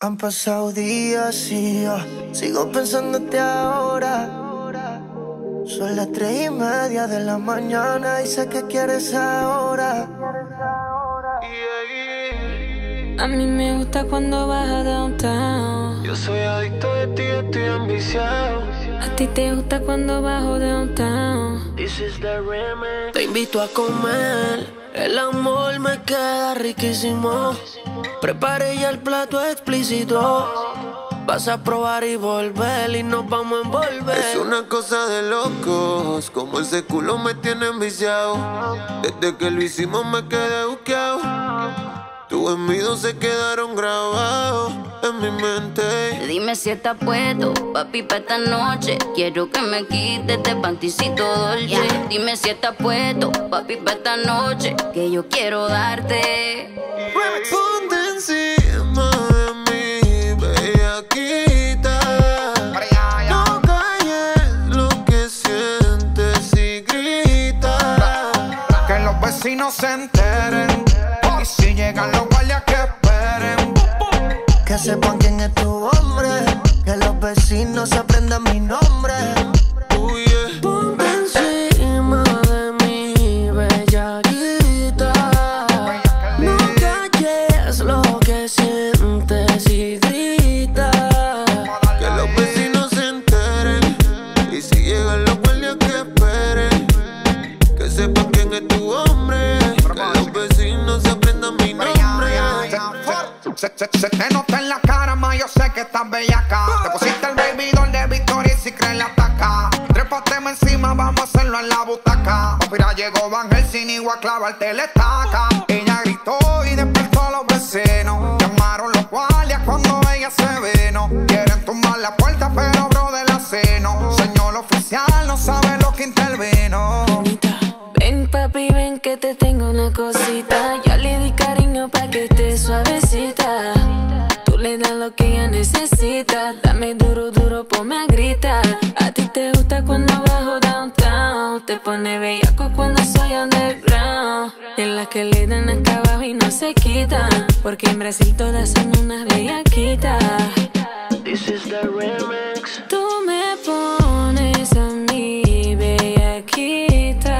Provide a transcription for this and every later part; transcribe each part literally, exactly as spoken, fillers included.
Han pasado días y yo sigo pensándote ahora. Son las tres y media de la mañana y sé que quieres ahora. A mí me gusta cuando vas a downtown. Yo soy adicto de ti, estoy ambiciado. A ti te gusta cuando bajo downtown. This is the remix. Te invito a comer, el amor me queda riquísimo. Preparé ya el plato explícito. Vas a probar y volver y nos vamos a envolver. Es una cosa de locos, como ese culo me tiene enviciado. Desde que lo hicimos me quedé buqueado. Tus envidios se quedaron grabados en mi mente. Dime si estás puesto, papi, pa' esta noche. Quiero que me quites este panticito dolce. Yeah. Dime si estás puesto, papi, pa' esta noche, que yo quiero darte. Ponte encima de mí, bellaquita. No calles lo que sientes y grita. Que los vecinos se enteren. Y si llegan los guardias que esperen. Que sepan quién es tu hombre. Que los vecinos aprendan mi nombre. Oh, yeah. Ponte encima de mi bellaquita. No calles lo que sientes y grita. Que los vecinos se enteren. Y si llegan los guardias que esperen. Que sepan quién es tu hombre. Que los vecinos aprendan mi nombre. Se, se, se te nota en la cara, ma, yo sé que estás bellaca. Te pusiste el baby doll de Victoria y si crees la ataca. Trépateme encima, vamos a hacerlo en la butaca. Mira, llegó Van Helsing y voy a clavarte la estaca. Ella gritó y despertó a los vecinos. Llamaron los guardias cuando ella se vino. Quieren tumbar la puerta, pero bro de la seno. Señor oficial, no sabe lo que intervino. Ven papi, ven que te tengo una cosita. Ya le di cariño pa' que esté suavecita. Tú le das lo que ella necesita. Dame duro, duro, ponme a gritar. A ti te gusta cuando bajo downtown. Te pone bellaco cuando soy underground. En las que le dan acá abajo y no se quitan. Porque en Brasil todas son unas bellaquitas. This is the remix. Tú me pones a mí bellaquita.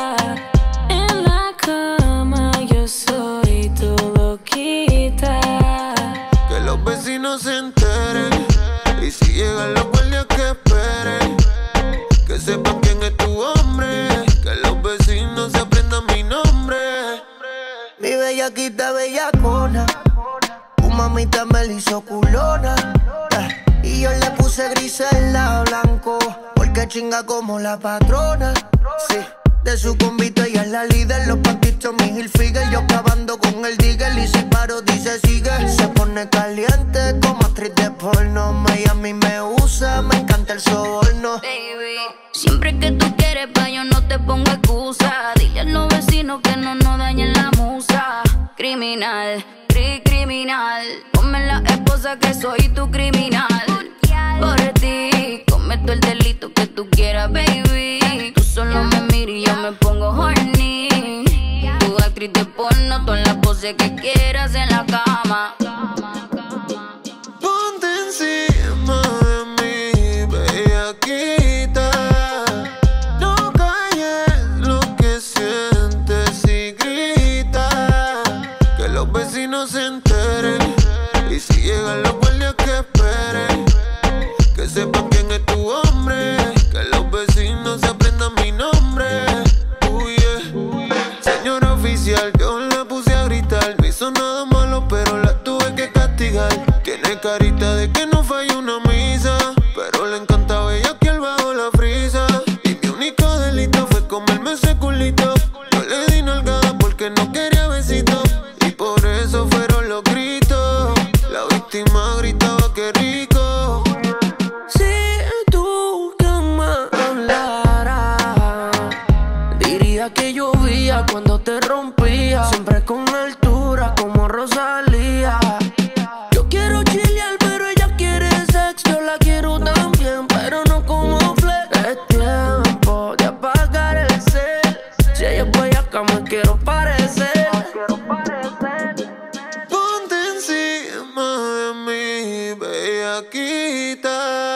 En la cama yo soy tu loquita. Que los vecinos se enteren. Y si llegan los guardias que esperen. Que sepan quién es tu hombre. Que los vecinos se aprendan mi nombre. Mi bellaquita bellacona. Tu mamita me la hizo culona. Yeah. Y yo le puse gris en la blanco. Porque chinga como la patrona. Sí. De su convito ella es la líder. Los pantitos mi Hilfiger. Yo cavando con el digger. Y si paro dice sigue. Se pone caliente como actriz de porno. Miami me usa, me encanta el soborno. Baby, siempre que tú quieres pa' yo no te pongo excusa. Dile a los vecinos que no nos dañen la musa. Criminal, cri criminal. Ponme la esposa que soy tu criminal. Por ti cometo el delito que tú quieras, baby. Tú solo me miras y yo me pongo horny. Tú actriz de porno, todas las poses que quieras en la cama. Ponte encima de mí, bellaquita. No calles lo que sientes y grita. Que los vecinos se enteren. Y si llegan los guardias que esperen. Que sepan quién es tu hombre. Que los vecinos se aprendan mi nombre. Oh, yeah. Señor oficial, yo la puse a gritar. No hizo nada malo, pero la tuve que castigar. Tiene carita de que no falla una misa, pero le encanta bellaquear bajo la frisa. Y mi único delito fue comerme ese culito. Yo le di nalgada porque no quería besito. Y por eso fueron los gritos. La víctima gritaba que rico. Sí. bellaquita.